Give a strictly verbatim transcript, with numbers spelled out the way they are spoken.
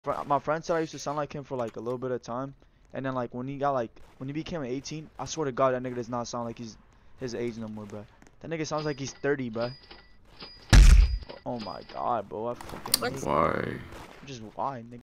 fr- my friend said I used to sound like him for like a little bit of time, and then like when he got like when he became eighteen, I swear to God that nigga does not sound like he's his age no more, bro. That nigga sounds like he's thirty, bro. Oh my God, bro. I fucking hate. Why? Just why, nigga?